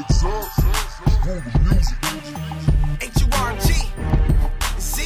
Heads up, roll the music. H-U-R-G, see?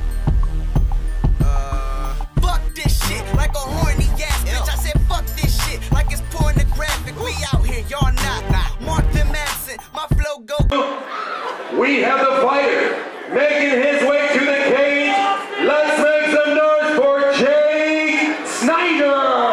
Fuck this shit like a horny ass bitch. I said fuck this shit like it's pornographic. We out here, y'all not. Martin Manson, my flow go. We have the fighter making his way to the cage. Let's make some noise for Jake Snyder.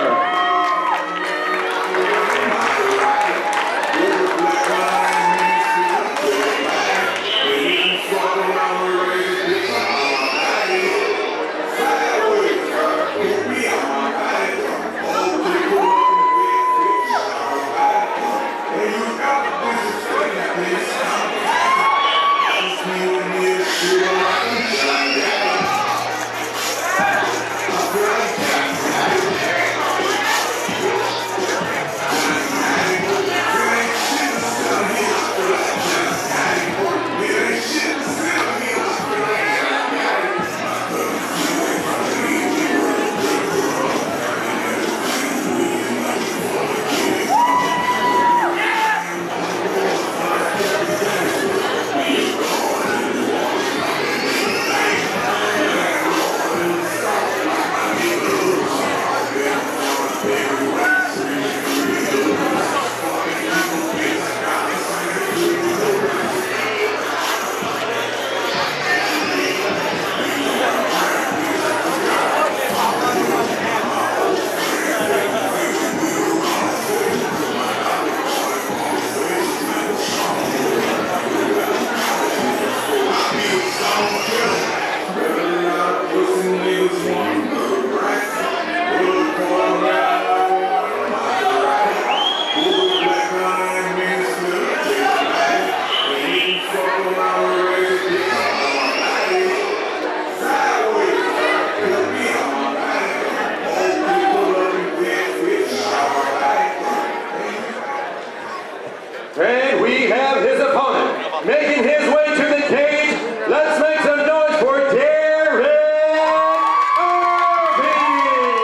And we have his opponent making his way to the cage. Let's make some noise for Darren Irving.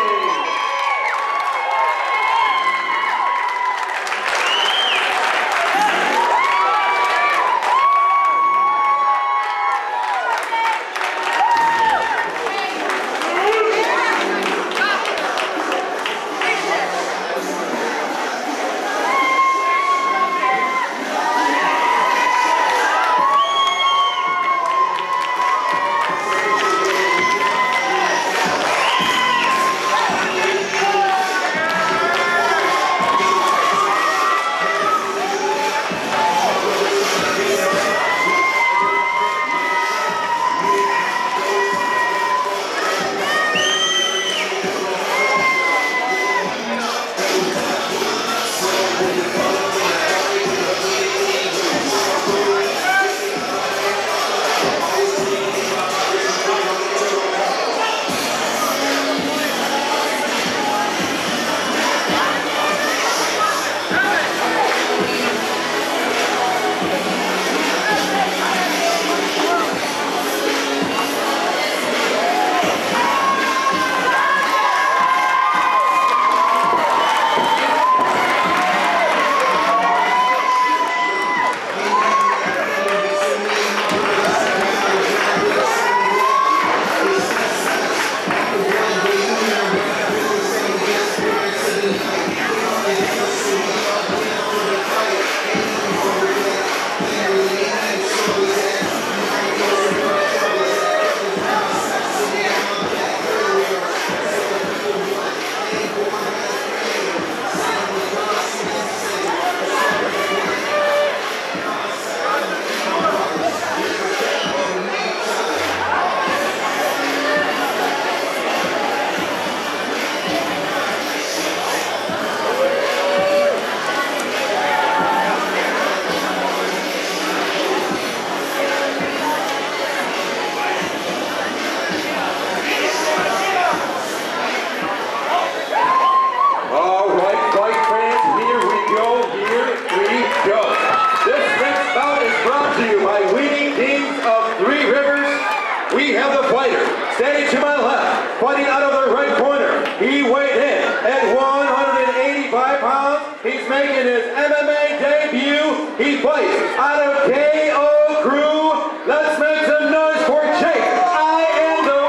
We have the fighter standing to my left, fighting out of the right corner. He weighed in at 185 pounds. He's making his MMA debut. fights out of KO Crew. Let's make some noise for Jake. I am the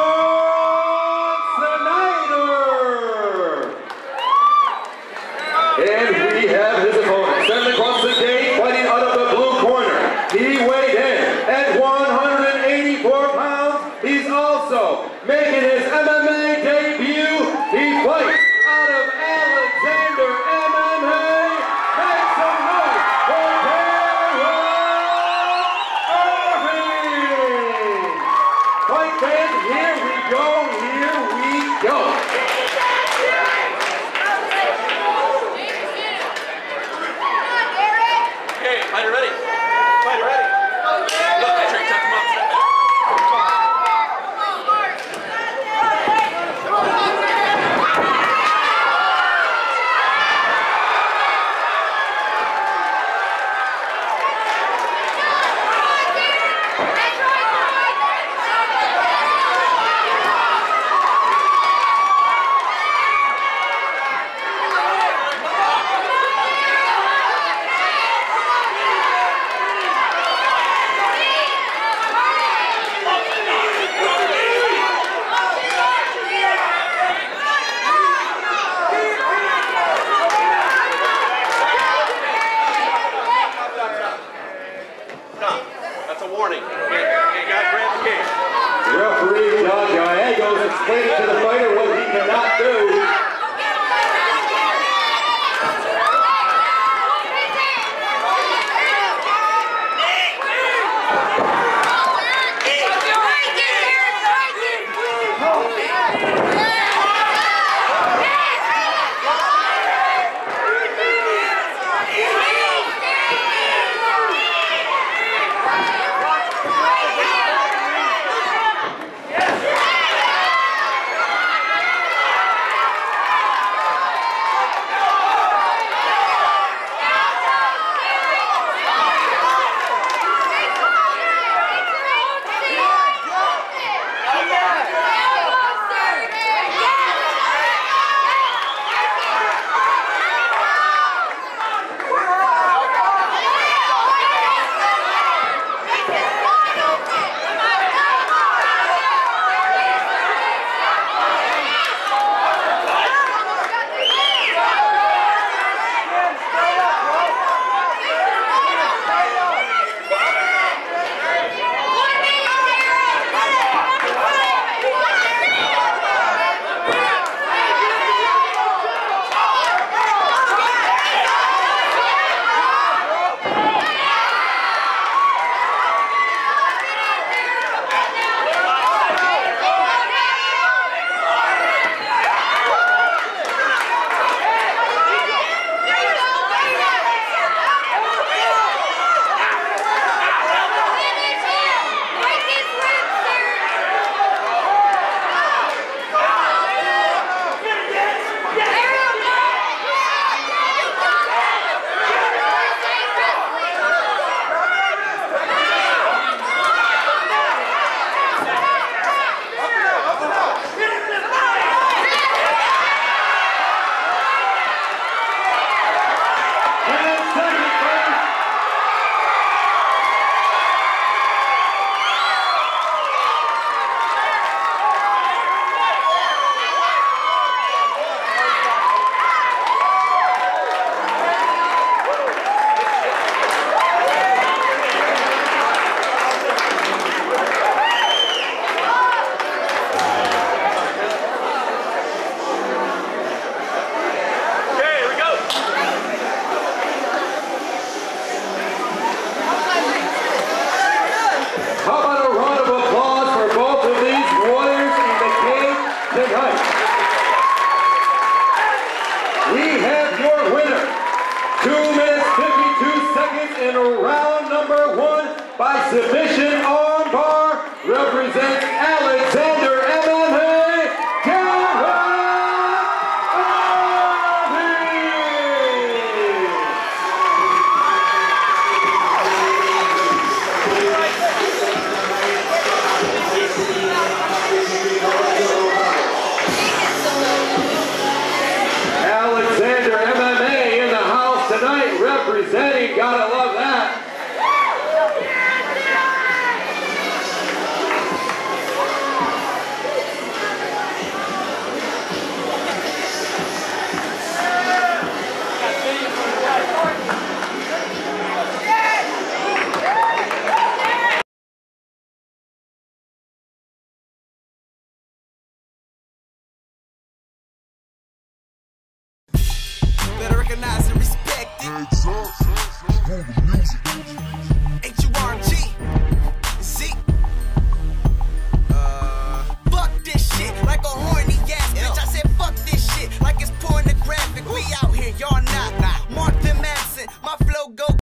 one Snyder. And we have his opponent standing across the gate, fighting out of the blue corner. He weighed in at 184 pounds. He's also making his MMA debut. He fights out of Alexander MMA. Make some noise for Darren Irving. Fight fans, here we go, here we go. Okay, fighter ready. Fighter ready. Look, I tried to tuck him up. That's a warning. You got grab the cage. Referee John Gallegos explaining to the fighter what he cannot do. by submission on bar, represents Alexander MMA, Darren Alexander MMA in the house tonight, representing, gotta love that,